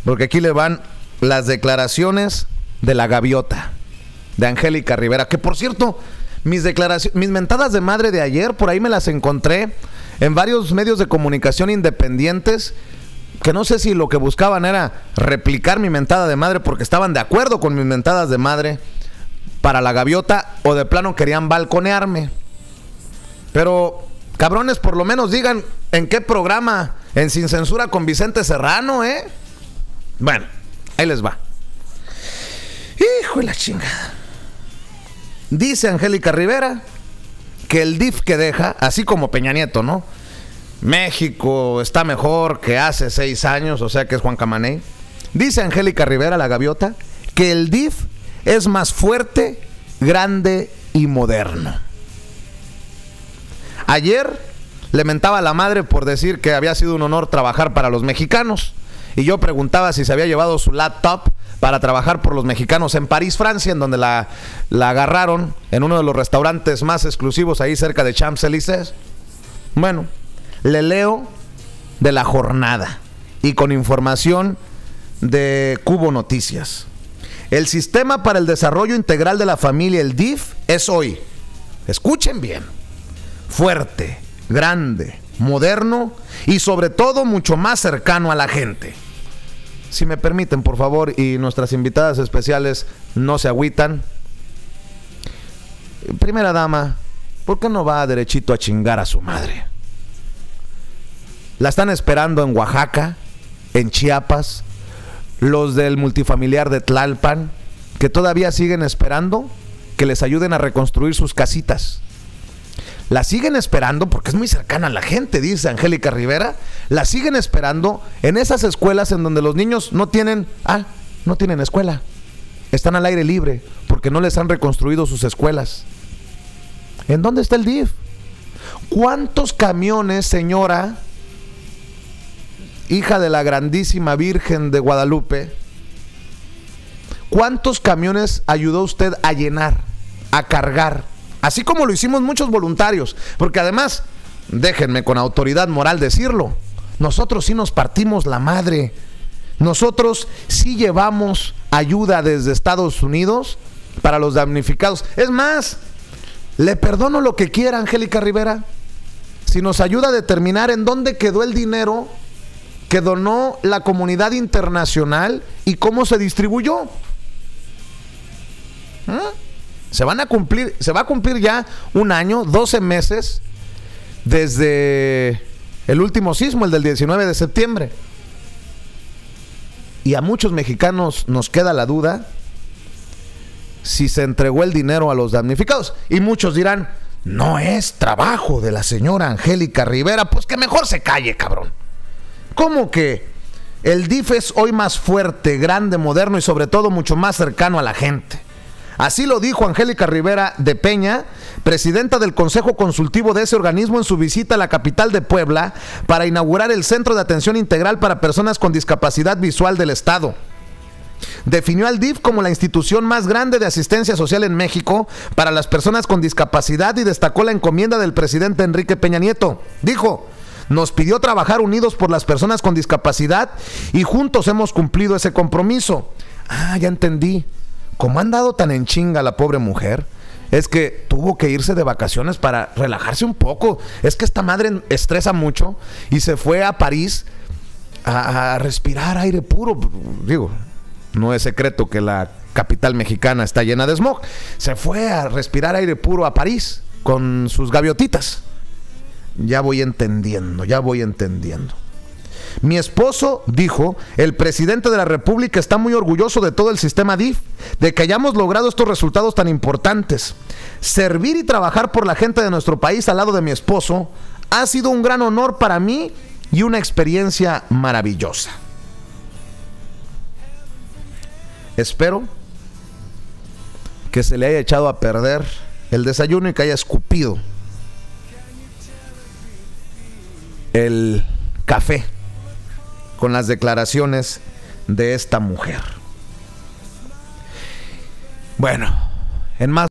porque aquí le van las declaraciones de la gaviota, de Angélica Rivera, que por cierto, mis mentadas de madre de ayer, por ahí me las encontré en varios medios de comunicación independientes, que no sé si lo que buscaban era replicar mi mentada de madre porque estaban de acuerdo con mis mentadas de madre para la gaviota, o de plano querían balconearme. Pero, cabrones, por lo menos digan en qué programa, en Sin Censura con Vicente Serrano, ¿eh? Bueno, ahí les va. Hijo de la chingada. Dice Angélica Rivera que el DIF que deja, así como Peña Nieto, ¿no? México está mejor que hace 6 años, o sea que es Juan Camaney. Dice Angélica Rivera, la gaviota, que el DIF es más fuerte, grande y moderno. Ayer le mentaba a la madre por decir que había sido un honor trabajar para los mexicanos. Y yo preguntaba si se había llevado su laptop para trabajar por los mexicanos en París, Francia, en donde la agarraron en uno de los restaurantes más exclusivos ahí cerca de Champs-Élysées. Bueno, le leo de La Jornada y con información de Cubo Noticias. El Sistema para el Desarrollo Integral de la Familia, el DIF, es hoy, escuchen bien, fuerte, grande, moderno y sobre todo mucho más cercano a la gente. Si me permiten, por favor, y nuestras invitadas especiales no se agüitan. Primera dama, ¿por qué no va derechito a chingar a su madre? La están esperando en Oaxaca, en Chiapas, los del multifamiliar de Tlalpan, que todavía siguen esperando que les ayuden a reconstruir sus casitas. La siguen esperando porque es muy cercana a la gente, dice Angélica Rivera. La siguen esperando en esas escuelas en donde los niños no tienen escuela. Están al aire libre porque no les han reconstruido sus escuelas. ¿En dónde está el DIF? ¿Cuántos camiones, señora, hija de la grandísima Virgen de Guadalupe, cuántos camiones ayudó usted a llenar, a cargar? Así como lo hicimos muchos voluntarios, porque además, déjenme con autoridad moral decirlo, nosotros sí nos partimos la madre. Nosotros sí llevamos ayuda desde Estados Unidos para los damnificados. Es más, le perdono lo que quiera, Angélica Rivera, si nos ayuda a determinar en dónde quedó el dinero que donó la comunidad internacional y cómo se distribuyó. Se va a cumplir ya 1 año, 12 meses desde el último sismo, el del 19 de septiembre. Y a muchos mexicanos nos queda la duda si se entregó el dinero a los damnificados. Y muchos dirán, no es trabajo de la señora Angélica Rivera. Pues que mejor se calle, cabrón. ¿Cómo que el DIF es hoy más fuerte, grande, moderno y sobre todo mucho más cercano a la gente? Así lo dijo Angélica Rivera de Peña, presidenta del Consejo Consultivo de ese organismo, en su visita a la capital de Puebla para inaugurar el Centro de Atención Integral para Personas con Discapacidad Visual del Estado. Definió al DIF como la institución más grande de asistencia social en México para las personas con discapacidad y destacó la encomienda del presidente Enrique Peña Nieto. Dijo, nos pidió trabajar unidos por las personas con discapacidad y juntos hemos cumplido ese compromiso. Ah, ya entendí. Como han dado tan en chinga la pobre mujer, es que tuvo que irse de vacaciones para relajarse un poco. Es que esta madre estresa mucho y se fue a París a respirar aire puro. Digo, no es secreto que la capital mexicana está llena de smog. Se fue a respirar aire puro a París con sus gaviotitas. Ya voy entendiendo. Mi esposo dijo, el presidente de la República está muy orgulloso de todo el sistema DIF, de que hayamos logrado estos resultados tan importantes. Servir y trabajar por la gente de nuestro país al lado de mi esposo ha sido un gran honor para mí y una experiencia maravillosa. Espero que se le haya echado a perder el desayuno y que haya escupido el café con las declaraciones de esta mujer. Bueno, en más